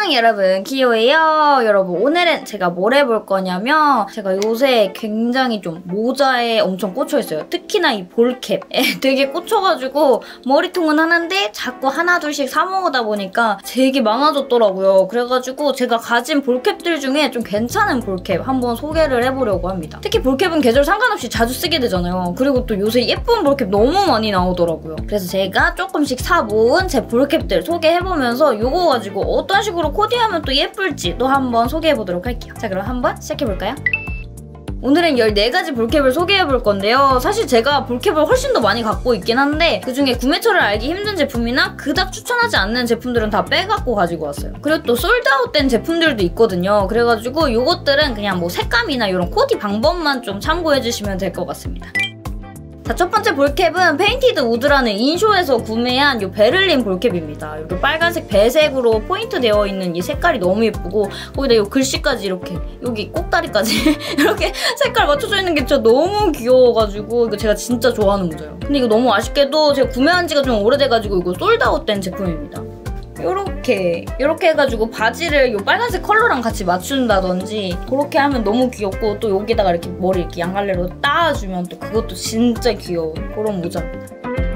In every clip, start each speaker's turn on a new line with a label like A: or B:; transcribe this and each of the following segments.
A: 안녕 여러분, 키오예요. 여러분, 오늘은 제가 뭘 해볼 거냐면 제가 요새 굉장히 좀 모자에 엄청 꽂혀있어요. 특히나 이 볼캡에 되게 꽂혀가지고 머리통은 하는데 자꾸 하나둘씩 사모으다 보니까 되게 많아졌더라고요. 그래가지고 제가 가진 볼캡들 중에 좀 괜찮은 볼캡 한번 소개를 해보려고 합니다. 특히 볼캡은 계절 상관없이 자주 쓰게 되잖아요. 그리고 또 요새 예쁜 볼캡 너무 많이 나오더라고요. 그래서 제가 조금씩 사모은 제 볼캡들 소개해보면서 요거 가지고 어떤 식으로 코디하면 또 예쁠지 또 한번 소개해보도록 할게요. 자, 그럼 한번 시작해볼까요? 오늘은 14가지 볼캡을 소개해볼 건데요. 사실 제가 볼캡을 훨씬 더 많이 갖고 있긴 한데 그중에 구매처를 알기 힘든 제품이나 그닥 추천하지 않는 제품들은 다 빼갖고 가지고 왔어요. 그리고 또 솔드아웃된 제품들도 있거든요. 그래가지고 요것들은 그냥 뭐 색감이나 이런 코디 방법만 좀 참고해주시면 될 것 같습니다. 자, 첫 번째 볼캡은 페인티드 우드라는 인쇼에서 구매한 이 베를린 볼캡입니다. 이렇게 빨간색 배색으로 포인트 되어 있는 이 색깔이 너무 예쁘고 거기다 이 글씨까지 이렇게 여기 꼭다리까지 이렇게 색깔 맞춰져 있는 게 진짜 너무 귀여워가지고 이거 제가 진짜 좋아하는 모자예요. 근데 이거 너무 아쉽게도 제가 구매한 지가 좀 오래돼가지고 이거 솔드아웃된 제품입니다. 요렇게 해가지고 바지를 요 빨간색 컬러랑 같이 맞춘다든지 그렇게 하면 너무 귀엽고 또 여기다가 이렇게 머리 이렇게 양갈래로 따주면 또 그것도 진짜 귀여운 그런 모자입니다.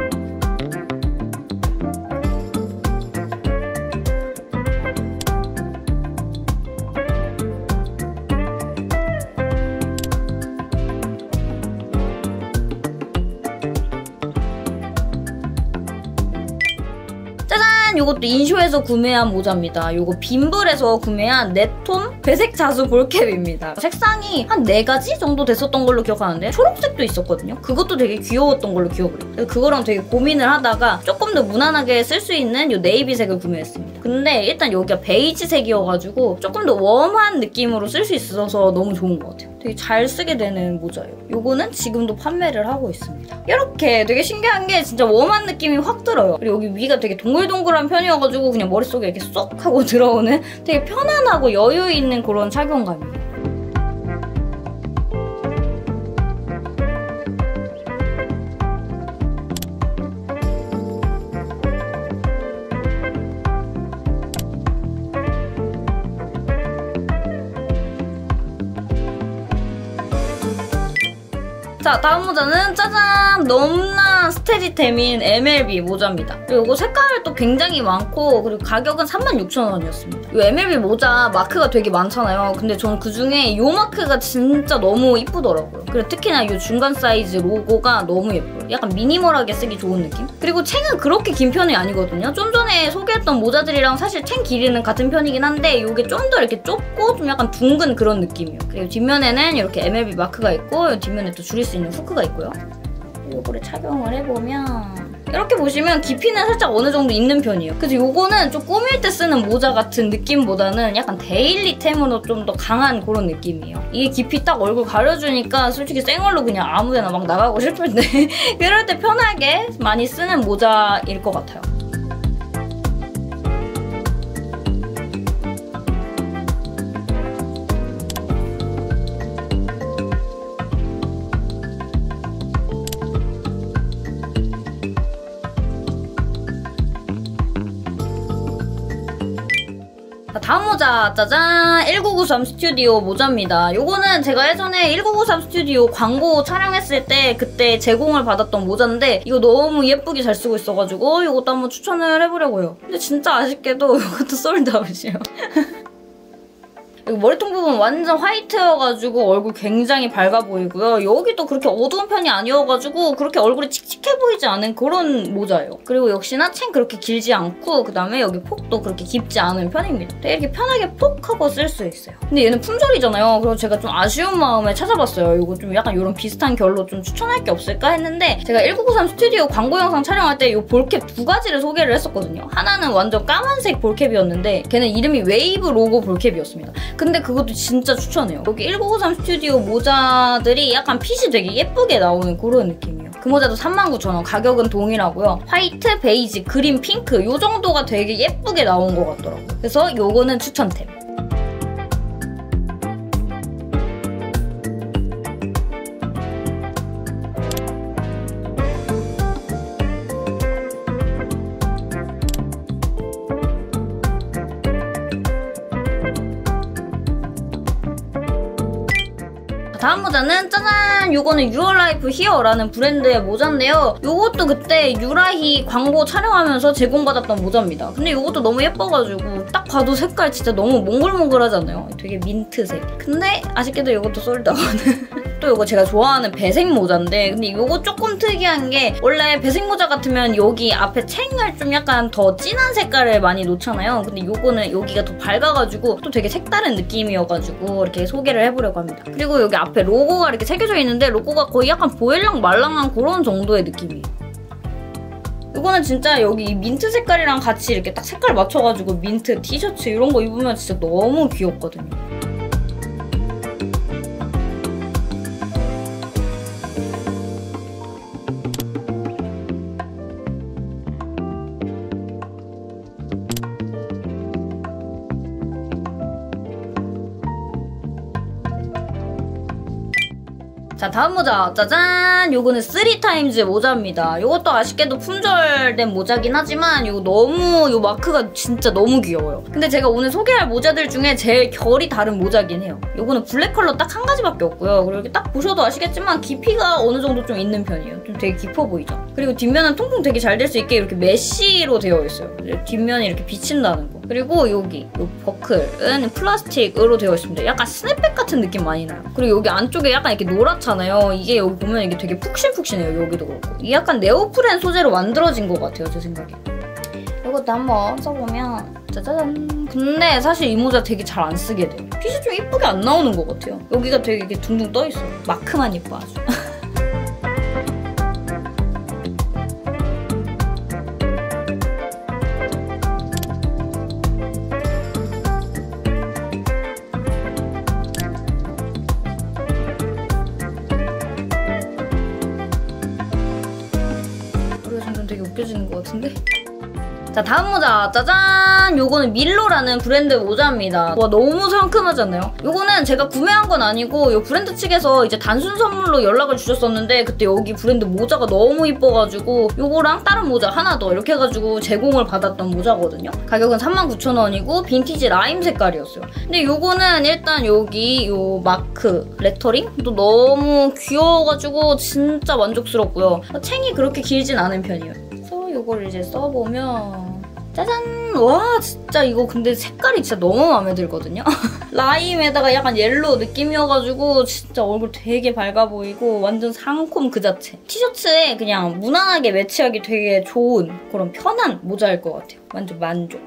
A: 요것도 인쇼에서 구매한 모자입니다. 요거 빔블에서 구매한 넷톤 배색 자수 볼캡입니다. 색상이 한 4가지 정도 됐었던 걸로 기억하는데 초록색도 있었거든요. 그것도 되게 귀여웠던 걸로 기억을 해요. 그거랑 되게 고민을 하다가 조금 더 무난하게 쓸 수 있는 요 네이비색을 구매했습니다. 근데 일단 여기가 베이지색이어가지고 조금 더 웜한 느낌으로 쓸 수 있어서 너무 좋은 것 같아요. 되게 잘 쓰게 되는 모자예요. 요거는 지금도 판매를 하고 있습니다. 이렇게 되게 신기한 게 진짜 웜한 느낌이 확 들어요. 그리고 여기 위가 되게 동글동글한 편이어가지고 그냥 머릿속에 이렇게 쏙 하고 들어오는 되게 편안하고 여유 있는 그런 착용감이에요. 자, 다음 모자는 짜잔! 넘나 스테디템인 MLB 모자입니다. 그리고 이거 색깔도 굉장히 많고 그리고 가격은 36,000원이었습니다. 이 MLB 모자 마크가 되게 많잖아요. 근데 저는 그중에 이 마크가 진짜 너무 이쁘더라고요. 그리고 특히나 이 중간 사이즈 로고가 너무 예뻐요. 약간 미니멀하게 쓰기 좋은 느낌? 그리고 챙은 그렇게 긴 편이 아니거든요. 좀 전에 소개했던 모자들이랑 사실 챙 길이는 같은 편이긴 한데 이게 좀 더 이렇게 좁고 좀 약간 둥근 그런 느낌이에요. 그리고 뒷면에는 이렇게 MLB 마크가 있고 뒷면에 또 줄일 수 있는 후크가 있고요. 요거를 착용을 해보면 이렇게 보시면 깊이는 살짝 어느 정도 있는 편이에요. 그래서 요거는 좀 꾸밀 때 쓰는 모자 같은 느낌보다는 약간 데일리템으로 좀 더 강한 그런 느낌이에요. 이게 깊이 딱 얼굴 가려주니까 솔직히 생얼로 그냥 아무데나 막 나가고 싶을 때 그럴 때 편하게 많이 쓰는 모자일 것 같아요. 다음 모자 짜잔! 1993 스튜디오 모자입니다. 요거는 제가 예전에 1993 스튜디오 광고 촬영했을 때 그때 제공을 받았던 모자인데 이거 너무 예쁘게 잘 쓰고 있어가지고 이것도 한번 추천을 해보려고요. 근데 진짜 아쉽게도 이것도 솔드아웃이에요. 머리통 부분 완전 화이트여가지고 얼굴 굉장히 밝아 보이고요. 여기도 그렇게 어두운 편이 아니어가지고 그렇게 얼굴이 칙칙해 보이지 않은 그런 모자예요. 그리고 역시나 챙 그렇게 길지 않고 그다음에 여기 폭도 그렇게 깊지 않은 편입니다. 되게 이렇게 편하게 폭 하고 쓸 수 있어요. 근데 얘는 품절이잖아요. 그래서 제가 좀 아쉬운 마음에 찾아봤어요. 이거 좀 약간 이런 비슷한 결로 좀 추천할 게 없을까 했는데 제가 1993 스튜디오 광고 영상 촬영할 때 이 볼캡 2가지를 소개를 했었거든요. 하나는 완전 까만색 볼캡이었는데 걔는 이름이 웨이브 로고 볼캡이었습니다. 근데 그것도 진짜 추천해요. 여기 1993 스튜디오 모자들이 약간 핏이 되게 예쁘게 나오는 그런 느낌이에요. 그 모자도 39,000원. 가격은 동일하고요. 화이트, 베이지, 그린, 핑크 이 정도가 되게 예쁘게 나온 것 같더라고요. 그래서 요거는 추천템. 다음 모자는 짜잔! 요거는 유어라이프 히어라는 브랜드의 모자인데요. 요것도 그때 유라히 광고 촬영하면서 제공받았던 모자입니다. 근데 요것도 너무 예뻐가지고 딱 봐도 색깔 진짜 너무 몽글몽글하잖아요. 되게 민트색. 근데 아쉽게도 요것도 솔드아웃. 또 이거 제가 좋아하는 배색 모자인데 근데 이거 조금 특이한 게 원래 배색 모자 같으면 여기 앞에 챙을 좀 약간 더 진한 색깔을 많이 놓잖아요. 근데 요거는 여기가 더 밝아가지고 또 되게 색다른 느낌이어가지고 이렇게 소개를 해보려고 합니다. 그리고 여기 앞에 로고가 이렇게 새겨져 있는데 로고가 거의 약간 보일랑 말랑한 그런 정도의 느낌이에요. 이거는 진짜 여기 민트 색깔이랑 같이 이렇게 딱 색깔 맞춰가지고 민트 티셔츠 이런 거 입으면 진짜 너무 귀엽거든요. 자, 다음 모자 짜잔! 요거는 3타임즈 모자입니다. 요것도 아쉽게도 품절된 모자긴 하지만 요거 너무 요 마크가 진짜 너무 귀여워요. 근데 제가 오늘 소개할 모자들 중에 제일 결이 다른 모자긴 해요. 요거는 블랙 컬러 딱 한 가지밖에 없고요. 그리고 이렇게 딱 보셔도 아시겠지만 깊이가 어느 정도 좀 있는 편이에요. 좀 되게 깊어 보이죠? 그리고 뒷면은 통풍 되게 잘 될 수 있게 이렇게 메쉬로 되어 있어요. 뒷면이 이렇게 비친다는 거. 그리고 여기 요 버클은 플라스틱으로 되어 있습니다. 약간 스냅백 같은 느낌 많이 나요. 그리고 여기 안쪽에 약간 이렇게 노랗잖아요. 이게 여기 보면 이게 되게 푹신푹신해요. 여기도 그렇고. 이게 약간 네오프렌 소재로 만들어진 것 같아요. 제 생각에. 이것도 한번 써보면 짜자잔. 근데 사실 이 모자 되게 잘 안 쓰게 돼요. 핏이 좀 이쁘게 안 나오는 것 같아요. 여기가 되게 이렇게 둥둥 떠있어요. 마크만 이뻐 아주. 되게 웃겨지는 것 같은데? 자, 다음 모자 짜잔! 요거는 밀로라는 브랜드 모자입니다. 와, 너무 상큼하지 않나요? 요거는 제가 구매한 건 아니고 요 브랜드 측에서 이제 단순 선물로 연락을 주셨었는데 그때 여기 브랜드 모자가 너무 이뻐가지고 요거랑 다른 모자 하나 더 이렇게 해가지고 제공을 받았던 모자거든요. 가격은 39,000원이고 빈티지 라임 색깔이었어요. 근데 요거는 일단 여기 요 마크 레터링도 너무 귀여워가지고 진짜 만족스럽고요. 챙이 그렇게 길진 않은 편이에요. 그래서 요걸 이제 써보면 짜잔! 와, 진짜 이거 근데 색깔이 진짜 너무 마음에 들거든요? 라임에다가 약간 옐로우 느낌이어가지고 진짜 얼굴 되게 밝아 보이고 완전 상콤 그 자체. 티셔츠에 그냥 무난하게 매치하기 되게 좋은 그런 편한 모자일 것 같아요. 완전 만족.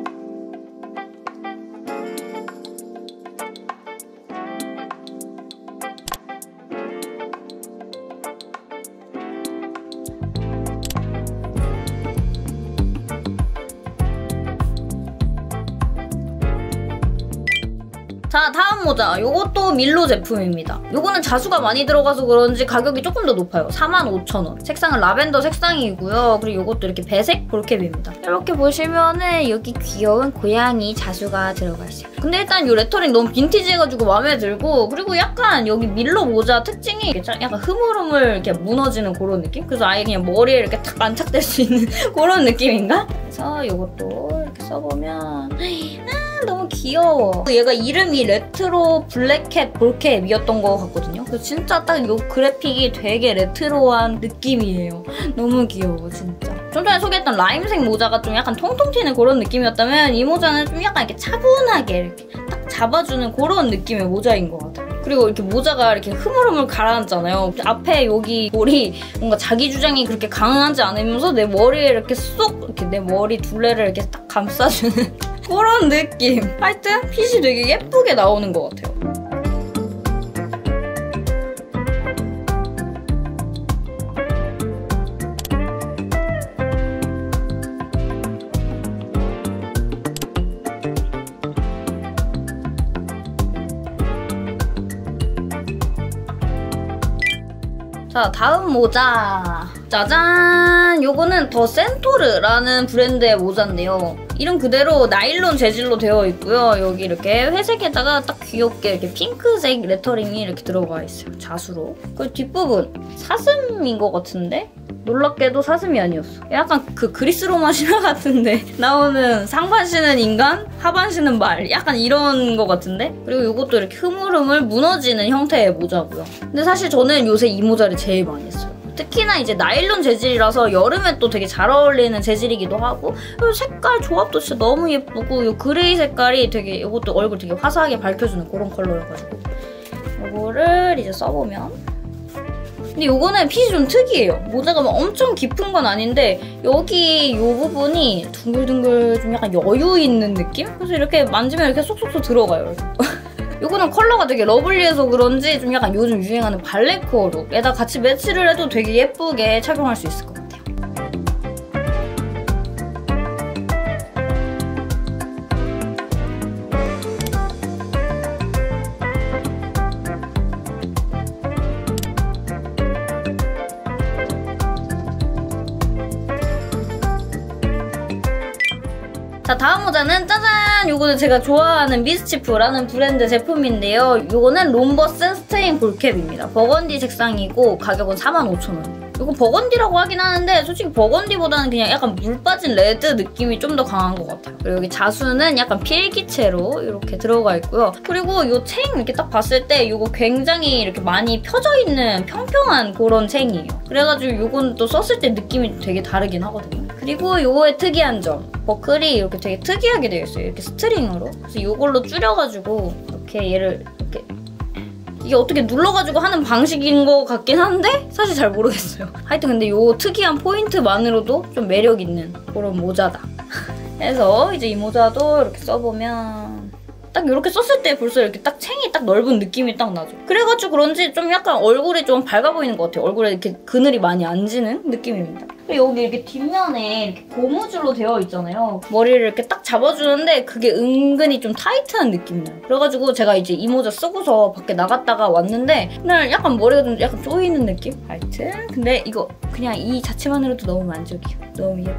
A: 자, 다음 모자. 요것도 밀로 제품입니다. 요거는 자수가 많이 들어가서 그런지 가격이 조금 더 높아요. 45,000원. 색상은 라벤더 색상이고요. 그리고 요것도 이렇게 배색 볼캡입니다. 이렇게 보시면은 여기 귀여운 고양이 자수가 들어가 있어요. 근데 일단 요 레터링 너무 빈티지해가지고 마음에 들고 그리고 약간 여기 밀로 모자 특징이 약간 흐물흐물 이렇게 무너지는 그런 느낌? 그래서 아예 그냥 머리에 이렇게 탁 안착될 수 있는 그런 느낌인가? 그래서 요것도 이렇게 써보면 너무 귀여워. 얘가 이름이 레트로 블랙캣 볼캡이었던 것 같거든요. 그래서 진짜 딱 이 그래픽이 되게 레트로한 느낌이에요. 너무 귀여워 진짜. 좀 전에 소개했던 라임색 모자가 좀 약간 통통 튀는 그런 느낌이었다면 이 모자는 좀 약간 이렇게 차분하게 이렇게 딱 잡아주는 그런 느낌의 모자인 것 같아요. 그리고 이렇게 모자가 이렇게 흐물흐물 가라앉잖아요. 앞에 여기 볼이 뭔가 자기 주장이 그렇게 강하지 않으면서 내 머리에 이렇게 쏙 이렇게 내 머리 둘레를 이렇게 딱 감싸주는 그런 느낌. 하여튼 핏이 되게 예쁘게 나오는 것 같아요. 자, 다음 모자. 짜잔! 요거는 더 센토르라는 브랜드의 모자인데요. 이름 그대로 나일론 재질로 되어 있고요. 여기 이렇게 회색에다가 딱 귀엽게 이렇게 핑크색 레터링이 이렇게 들어가 있어요. 자수로. 그리고 뒷부분 사슴인 것 같은데? 놀랍게도 사슴이 아니었어. 약간 그 그리스 로마 신화 같은데 나오는 상반 신은 인간, 하반 신은 말. 약간 이런 것 같은데? 그리고 이것도 이렇게 흐물흐물 무너지는 형태의 모자고요. 근데 사실 저는 요새 이 모자를 제일 많이 써요. 특히나 이제 나일론 재질이라서 여름에 또 되게 잘 어울리는 재질이기도 하고 색깔 조합도 진짜 너무 예쁘고 이 그레이 색깔이 되게 이것도 얼굴 되게 화사하게 밝혀주는 그런 컬러여가지고 이거를 이제 써보면 근데 이거는 핏이 좀 특이해요. 모자가 막 엄청 깊은 건 아닌데 여기 이 부분이 둥글둥글 좀 약간 여유 있는 느낌? 그래서 이렇게 만지면 이렇게 쏙쏙쏙 들어가요. 이거는 컬러가 되게 러블리해서 그런지 좀 약간 요즘 유행하는 발레코어 룩에다 같이 매치를 해도 되게 예쁘게 착용할 수 있을 것 같아요. 자, 다음 모자는 짜잔! 요거는 제가 좋아하는 미스치프라는 브랜드 제품인데요. 요거는 롬버스 스트레인 볼캡입니다. 버건디 색상이고 가격은 45,000원. 이거 버건디라고 하긴 하는데 솔직히 버건디보다는 그냥 약간 물 빠진 레드 느낌이 좀 더 강한 것 같아요. 그리고 여기 자수는 약간 필기체로 이렇게 들어가 있고요. 그리고 이 챙 이렇게 딱 봤을 때 이거 굉장히 이렇게 많이 펴져 있는 평평한 그런 챙이에요. 그래가지고 이거는 또 썼을 때 느낌이 되게 다르긴 하거든요. 그리고 이거의 특이한 점, 버클이 이렇게 되게 특이하게 되어 있어요. 이렇게 스트링으로. 그래서 이걸로 줄여가지고 이렇게 얘를 이렇게 이게 어떻게 눌러가지고 하는 방식인 것 같긴 한데 사실 잘 모르겠어요. 하여튼 근데 이 특이한 포인트만으로도 좀 매력 있는 그런 모자다. 그래서 이제 이 모자도 이렇게 써보면 딱 이렇게 썼을 때 벌써 이렇게 딱 챙이 딱 넓은 느낌이 딱 나죠. 그래가지고 그런지 좀 약간 얼굴이 좀 밝아 보이는 것 같아요. 얼굴에 이렇게 그늘이 많이 안 지는 느낌입니다. 그리고 여기 이렇게 뒷면에 이렇게 고무줄로 되어 있잖아요. 머리를 이렇게 딱 잡아주는데 그게 은근히 좀 타이트한 느낌이 나요. 그래가지고 제가 이제 이 모자 쓰고서 밖에 나갔다가 왔는데 그날 약간 머리가 좀 약간 조이는 느낌? 하여튼 근데 이거 그냥 이 자체만으로도 너무 만족이에요. 너무 예뻐.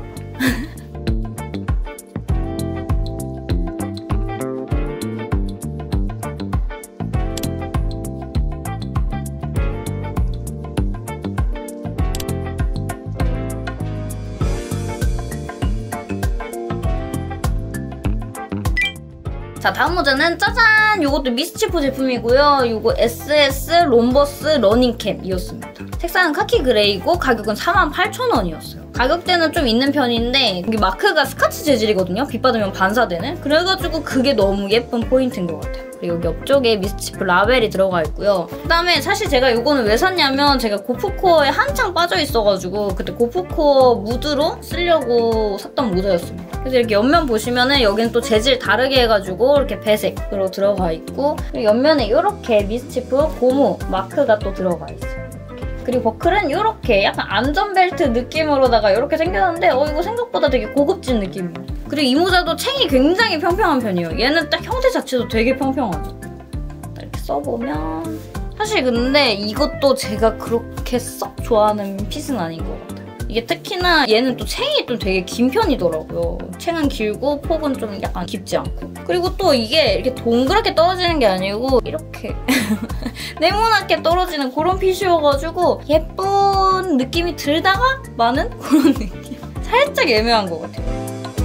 A: 자, 다음 모자는 짜잔! 요것도 미스치프 제품이고요. 요거 SS 롬버스 러닝캡이었습니다. 색상은 카키 그레이고 가격은 48,000원이었어요. 가격대는 좀 있는 편인데 여기 마크가 스카치 재질이거든요. 빛 받으면 반사되는. 그래가지고 그게 너무 예쁜 포인트인 것 같아요. 그리고 여기 옆쪽에 미스치프 라벨이 들어가 있고요. 그다음에 사실 제가 이거는 왜 샀냐면 제가 고프코어에 한창 빠져있어가지고 그때 고프코어 무드로 쓰려고 샀던 모자였습니다. 그래서 이렇게 옆면 보시면은 여기는 또 재질 다르게 해가지고 이렇게 배색으로 들어가 있고 그리고 옆면에 이렇게 미스치프 고무 마크가 또 들어가 있어요. 그리고 버클은 이렇게 약간 안전벨트 느낌으로다가 이렇게 생겼는데 이거 생각보다 되게 고급진 느낌이에요. 그리고 이 모자도 챙이 굉장히 평평한 편이에요. 얘는 딱 형태 자체도 되게 평평하죠. 이렇게 써보면 사실 근데 이것도 제가 그렇게 썩 좋아하는 핏은 아닌 것 같아요. 이게 특히나 얘는 또 챙이 좀 되게 긴 편이더라고요. 챙은 길고 폭은 좀 약간 깊지 않고. 그리고 또 이게 이렇게 동그랗게 떨어지는 게 아니고 이렇게 네모나게 떨어지는 그런 핏이어가지고 예쁜 느낌이 들다가 많은 그런 느낌. 살짝 애매한 것 같아요.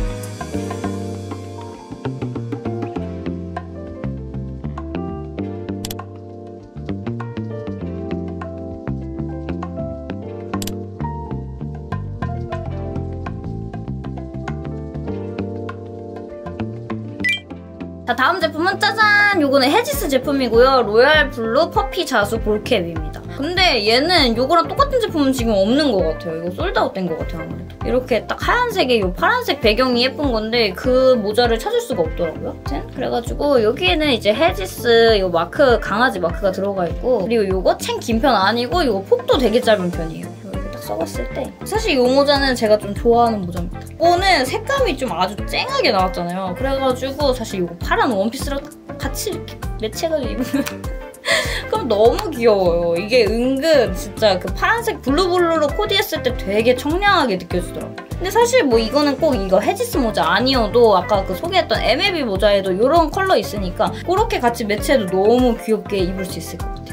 A: 자, 다음 제품은 짜잔! 요거는 헤지스 제품이고요. 로얄 블루 퍼피 자수 볼캡입니다. 근데 얘는 요거랑 똑같은 제품은 지금 없는 것 같아요. 이거 솔드아웃 된 것 같아요, 아무래도. 이렇게 딱 하얀색에 요 파란색 배경이 예쁜 건데 그 모자를 찾을 수가 없더라고요. 그래가지고 여기에는 이제 헤지스 요 마크, 강아지 마크가 들어가 있고 그리고 요거 챙 긴 편 아니고 요거 폭도 되게 짧은 편이에요. 써봤을 때 사실 이 모자는 제가 좀 좋아하는 모자입니다. 이거는 색감이 좀 아주 쨍하게 나왔잖아요. 그래가지고 사실 이거 파란 원피스랑 같이 이렇게 매치해가지고 입으면 그럼 너무 귀여워요. 이게 은근 진짜 그 파란색 블루블루로 코디했을 때 되게 청량하게 느껴지더라고요. 근데 사실 뭐 이거는 꼭 이거 헤지스 모자 아니어도 아까 그 소개했던 MLB 모자에도 이런 컬러 있으니까 그렇게 같이 매치해도 너무 귀엽게 입을 수 있을 것 같아요.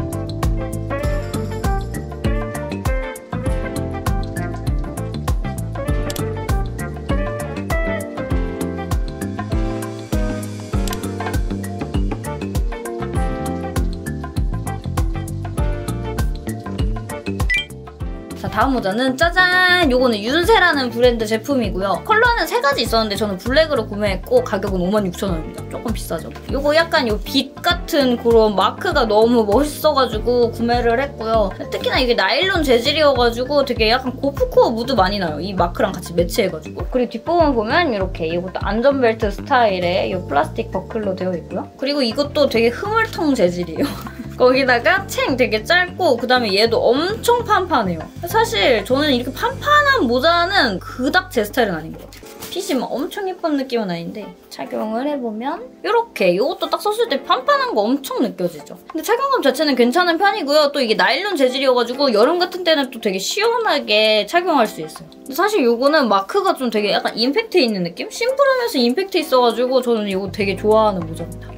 A: 자, 다음 모자는 짜잔! 요거는 윤세라는 브랜드 제품이고요. 컬러는 3가지 있었는데 저는 블랙으로 구매했고 가격은 56,000원입니다. 조금 비싸죠? 요거 약간 요 빛 같은 그런 마크가 너무 멋있어가지고 구매를 했고요. 특히나 이게 나일론 재질이어가지고 되게 약간 고프코어 무드 많이 나요. 이 마크랑 같이 매치해가지고. 그리고 뒷부분 보면 이렇게 이것도 안전벨트 스타일의 이 플라스틱 버클로 되어 있고요. 그리고 이것도 되게 흐물통 재질이에요. 거기다가 챙 되게 짧고 그다음에 얘도 엄청 판판해요. 사실 저는 이렇게 판판한 모자는 그닥 제 스타일은 아닌 것 같아요. 핏이 막 엄청 예쁜 느낌은 아닌데 착용을 해보면 이렇게 이것도 딱 썼을 때 판판한 거 엄청 느껴지죠. 근데 착용감 자체는 괜찮은 편이고요. 또 이게 나일론 재질이어가지고 여름 같은 때는 또 되게 시원하게 착용할 수 있어요. 근데 사실 이거는 마크가 좀 되게 약간 임팩트 있는 느낌? 심플하면서 임팩트 있어가지고 저는 이거 되게 좋아하는 모자입니다.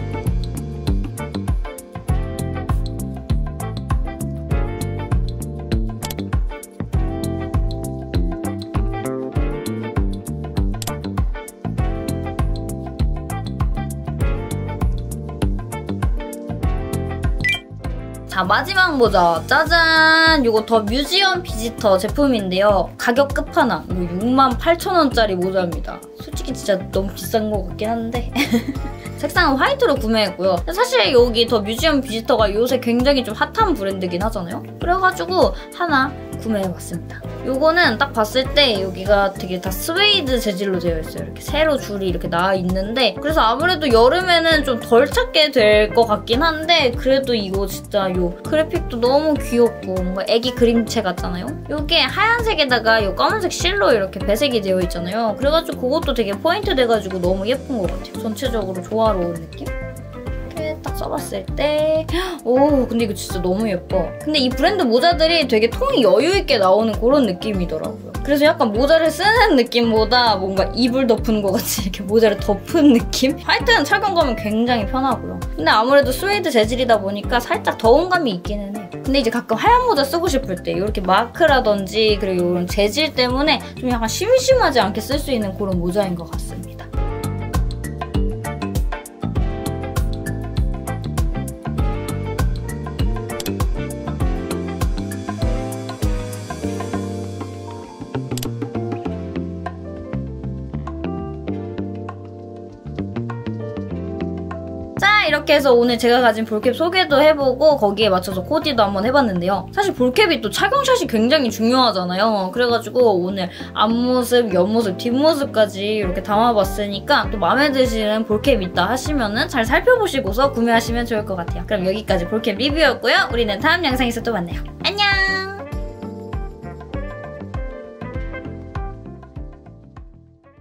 A: 자, 마지막 모자 짜잔! 이거 더 뮤지엄 비지터 제품인데요. 가격 끝판왕. 이거 68,000원짜리 모자입니다. 솔직히 진짜 너무 비싼 것 같긴 한데 색상은 화이트로 구매했고요. 사실 여기 더 뮤지엄 비지터가 요새 굉장히 좀 핫한 브랜드긴 하잖아요. 그래가지고 하나 구매해봤습니다. 요거는 딱 봤을 때 여기가 되게 다 스웨이드 재질로 되어 있어요. 이렇게 세로 줄이 이렇게 나와 있는데 그래서 아무래도 여름에는 좀 덜 찾게 될 것 같긴 한데 그래도 이거 진짜 요 그래픽도 너무 귀엽고 뭔가 애기 그림체 같잖아요? 요게 하얀색에다가 요 검은색 실로 이렇게 배색이 되어 있잖아요. 그래가지고 그것도 되게 포인트 돼가지고 너무 예쁜 것 같아요. 전체적으로 조화로운 느낌? 이렇게 딱 써봤을 때 오, 근데 이거 진짜 너무 예뻐. 근데 이 브랜드 모자들이 되게 통이 여유있게 나오는 그런 느낌이더라고요. 그래서 약간 모자를 쓰는 느낌보다 뭔가 이불 덮은 것 같이 이렇게 모자를 덮은 느낌? 화이트는 착용감은 굉장히 편하고요. 근데 아무래도 스웨이드 재질이다 보니까 살짝 더운 감이 있기는 해요. 근데 이제 가끔 하얀 모자 쓰고 싶을 때 이렇게 마크라든지 그리고 이런 재질 때문에 좀 약간 심심하지 않게 쓸 수 있는 그런 모자인 것 같습니다. 이렇게 해서 오늘 제가 가진 볼캡 소개도 해보고 거기에 맞춰서 코디도 한번 해봤는데요. 사실 볼캡이 또 착용샷이 굉장히 중요하잖아요. 그래가지고 오늘 앞모습, 옆모습, 뒷모습까지 이렇게 담아봤으니까 또 마음에 드시는 볼캡 있다 하시면은 잘 살펴보시고서 구매하시면 좋을 것 같아요. 그럼 여기까지 볼캡 리뷰였고요. 우리는 다음 영상에서 또 만나요. 안녕!